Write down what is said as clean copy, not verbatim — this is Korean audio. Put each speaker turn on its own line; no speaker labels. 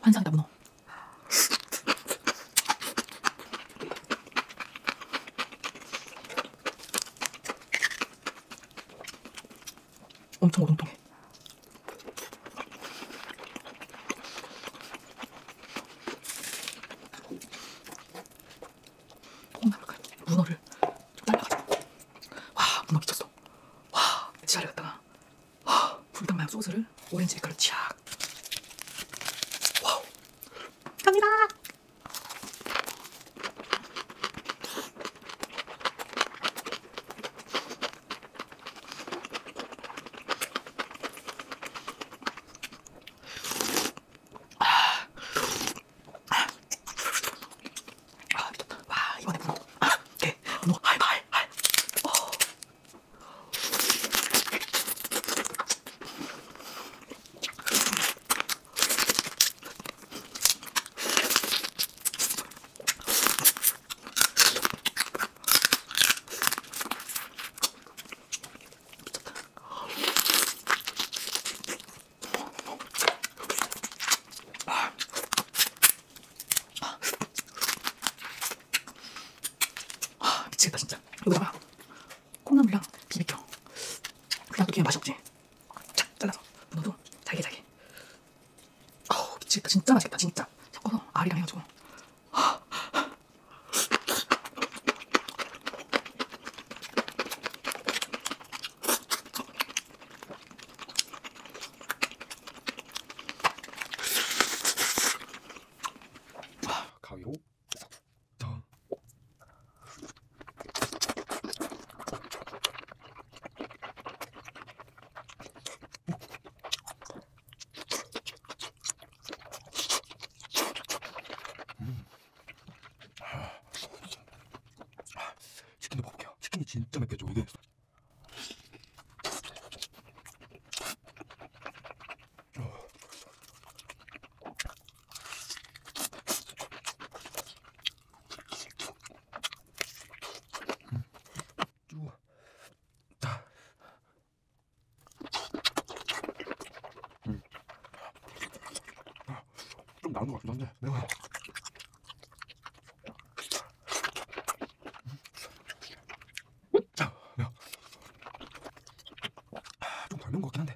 환상이다 문어. 엄청 오동통해. 콩나물까지 문어를 좀 날려가지고. 와 문어 미쳤어. 와 지하를 갖다가 와 불닭 마요 소스를 오렌지 색깔로 촥. 와우 갑니다. 미쳤다. 와 이번에 문어. 오케이 문어 하이파이. 미치겠다 진짜. 여기다가 콩나물이랑 비비켜. 그냥 또 맛이 없지. 착 잘라서 문어도 잘게 잘게. 미치겠다 진짜 맛있겠다 진짜. 섞어서 알이랑 해가지고.
가위로 치킨도 먹을게요. 치킨이 진짜 맵겠죠 이게. 좀 나은 것 같긴 한데 매워요. 좀 덜 매운 것 같긴 한데